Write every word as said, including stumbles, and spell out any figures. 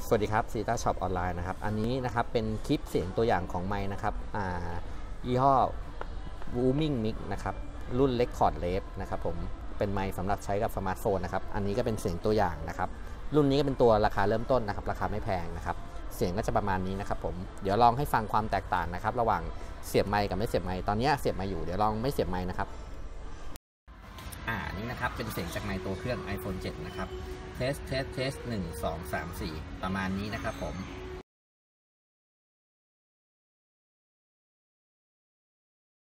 สวัสดีครับซีต้าช็อปออนไลน์นะครับอันนี้นะครับเป็นคลิปเสียงตัวอย่างของไมค์นะครับอ่ายี่ห้อ Booming Mix นะครับรุ่น Record Lab นะครับผมเป็นไมค์สำหรับใช้กับสมาร์ทโฟนนะครับอันนี้ก็เป็นเสียงตัวอย่างนะครับรุ่นนี้ก็เป็นตัวราคาเริ่มต้นนะครับราคาไม่แพงนะครับเสียงก็จะประมาณนี้นะครับผมเดี๋ยวลองให้ฟังความแตกต่างนะครับระหว่างเสียบไมค์กับไม่เสียบไมค์ตอนนี้เสียบไมค์อยู่เดี๋ยวลองไม่เสียบไมค์นะครับอ่านี่นะครับเป็นเสียงจากไมค์ตัวเครื่อง ไอโฟน เซเว่น นะครับเทสเทสเทสหนึ่ง สอง สาม สี่ประมาณนี้นะครับผม